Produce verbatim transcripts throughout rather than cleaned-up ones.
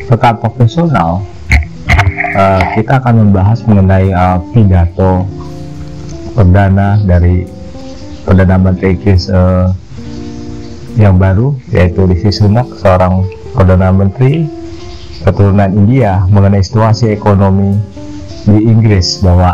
Setelah profesional, uh, kita akan membahas mengenai uh, pidato perdana dari Perdana Menteri Inggris uh, yang baru, yaitu Rishi Sunak, seorang Perdana Menteri keturunan India, mengenai situasi ekonomi di Inggris, bahwa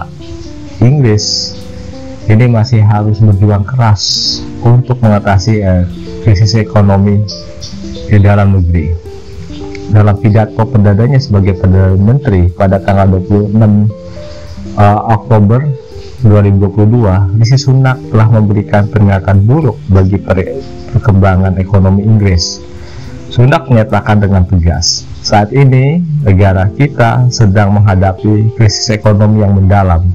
Inggris ini masih harus berjuang keras untuk mengatasi uh, krisis ekonomi di dalam negeri. Dalam pidato perdananya sebagai Perdana Menteri pada tanggal dua puluh enam uh, Oktober dua ribu dua puluh dua, Rishi Sunak telah memberikan peringatan buruk bagi perkembangan ekonomi Inggris. Sunak menyatakan dengan tegas, saat ini negara kita sedang menghadapi krisis ekonomi yang mendalam.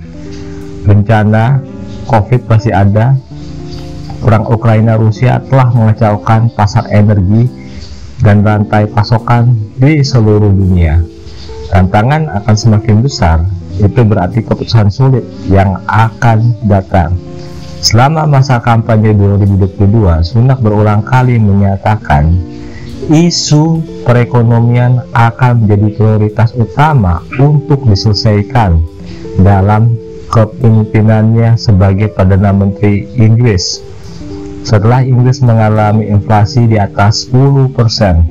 Bencana COVID masih ada, perang Ukraina Rusia telah mengacaukan pasar energi dan rantai pasokan di seluruh dunia. Tantangan akan semakin besar. Itu berarti keputusan sulit yang akan datang. Selama masa kampanye dua ribu dua puluh dua, Sunak berulang kali menyatakan isu perekonomian akan menjadi prioritas utama untuk diselesaikan dalam kepemimpinannya sebagai Perdana Menteri Inggris. Setelah Inggris mengalami inflasi di atas sepuluh persen,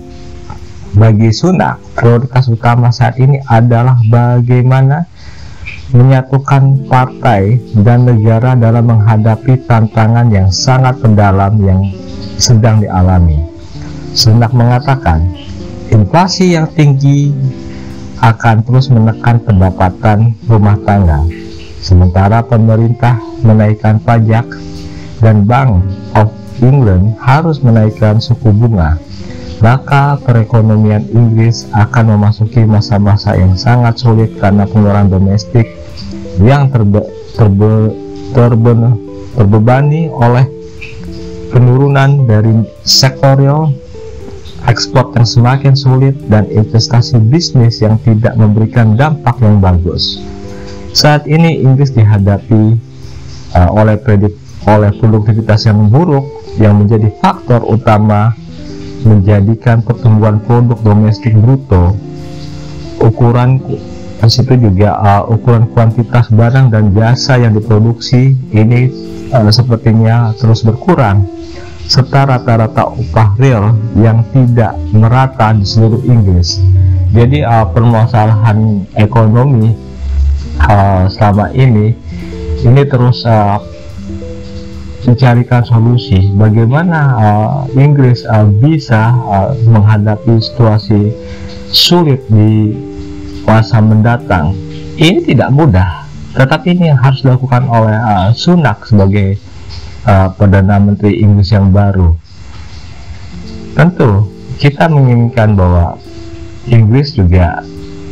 bagi Sunak, prioritas utama saat ini adalah bagaimana menyatukan partai dan negara dalam menghadapi tantangan yang sangat mendalam yang sedang dialami. Sunak mengatakan, inflasi yang tinggi akan terus menekan pendapatan rumah tangga, sementara pemerintah menaikkan pajak dan Bank of England harus menaikkan suku bunga. Maka perekonomian Inggris akan memasuki masa-masa yang sangat sulit karena pengeluaran domestik yang terbe, terbe, terbe, terbebani oleh penurunan dari sektor real, ekspor yang semakin sulit, dan investasi bisnis yang tidak memberikan dampak yang bagus. Saat ini Inggris dihadapi uh, oleh kredit oleh produktivitas yang buruk yang menjadi faktor utama menjadikan pertumbuhan produk domestik bruto, ukuran situ juga uh, ukuran kuantitas barang dan jasa yang diproduksi ini uh, sepertinya terus berkurang, serta rata-rata upah real yang tidak merata di seluruh Inggris. Jadi uh, permasalahan ekonomi uh, selama ini ini terus uh, mencarikan solusi bagaimana uh, Inggris uh, bisa uh, menghadapi situasi sulit di masa mendatang. Ini tidak mudah, tetapi ini yang harus dilakukan oleh uh, Sunak sebagai uh, Perdana Menteri Inggris yang baru. Tentu kita menginginkan bahwa Inggris juga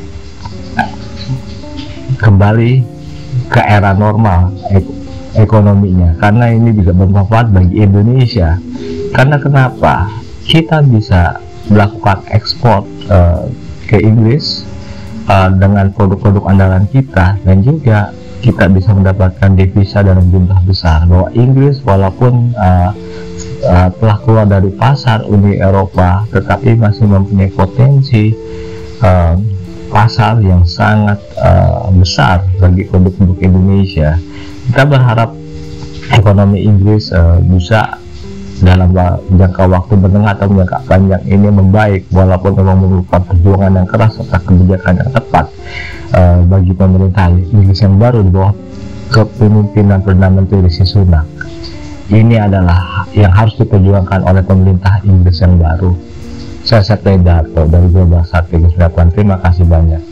kembali ke era normal ekonominya, karena ini juga bermanfaat bagi Indonesia. Karena kenapa? Kita bisa melakukan ekspor uh, ke Inggris uh, dengan produk-produk andalan kita, dan juga kita bisa mendapatkan devisa dalam jumlah besar. Bahwa Inggris walaupun uh, uh, telah keluar dari pasar Uni Eropa, tetapi masih mempunyai potensi uh, pasar yang sangat uh, besar bagi produk-produk Indonesia. Kita berharap ekonomi Inggris uh, bisa dalam jangka waktu menengah atau jangka panjang ini membaik, walaupun memang memerlukan perjuangan yang keras serta kebijakan yang tepat uh, bagi pemerintah Inggris yang baru di bawah kepemimpinan Perdana Menteri Rishi Sunak. Ini adalah yang harus diperjuangkan oleh pemerintah Inggris yang baru. Saya Setya Darto dari Global Strategies. Terima kasih banyak.